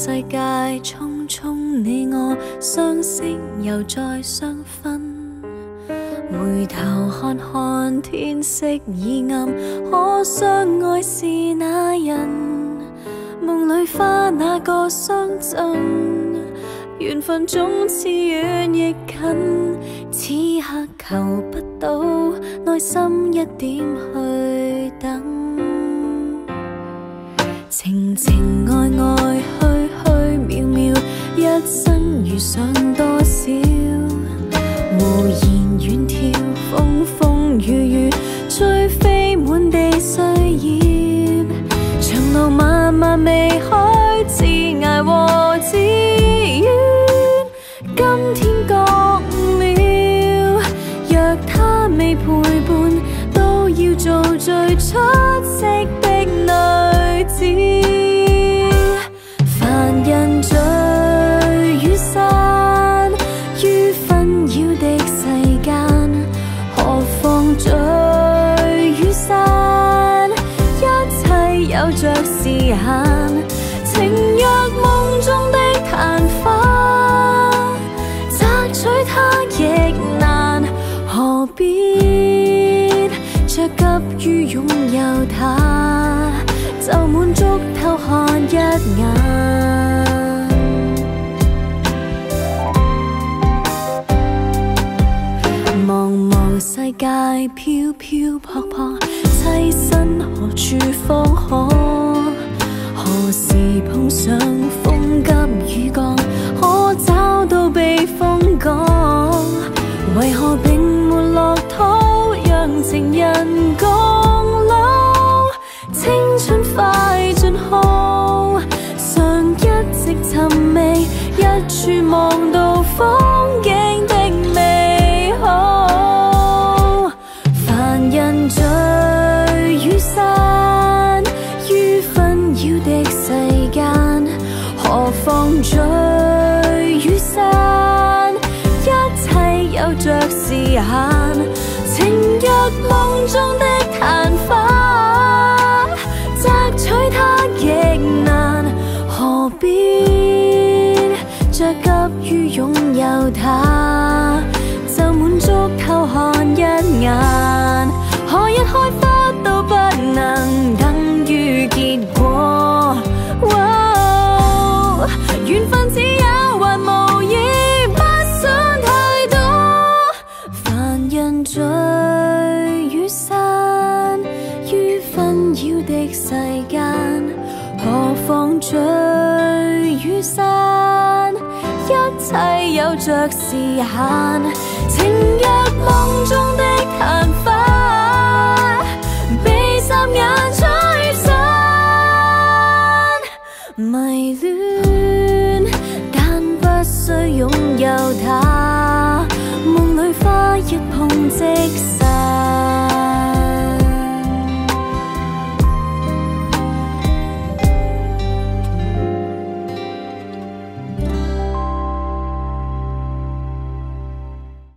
世界匆匆，你我相識又再相分。回頭看看天色已暗，可相愛是那人？夢裏花那個相贈，緣分總似遠亦近。此刻求不到，內心一點去等。情情愛愛，虛虛渺渺，一生遇上多少？無言遠眺，風風雨雨，吹飛滿地歲月。長路漫漫未開，自捱和自怨。今天覺了，若他未陪伴，都要做最出色的女子。凡人聚與散，於紛擾的世間，何況聚與散，一切有着時限。情若夢中的曇花，摘取它亦難，何必着急於擁有它，就滿足偷看一眼。茫茫世界飄飄泊泊，棲身何處方可？何時碰上風急雨降，可找到避風港？為何並沒落土，讓情人共老？青春快盡耗，常一直尋覓一處望到風景的美好。凡人聚與散，於紛擾的世間，何況聚與散，一切有着時限。情若夢中的曇花，摘取它亦難，何必着急於擁有它，就滿足偷看一眼。何日開花都不能等於結果。緣分只有還無意，不想太多。凡人聚與散，於紛擾的世間，何況聚與散，一切有着時限。情若夢中的曇花，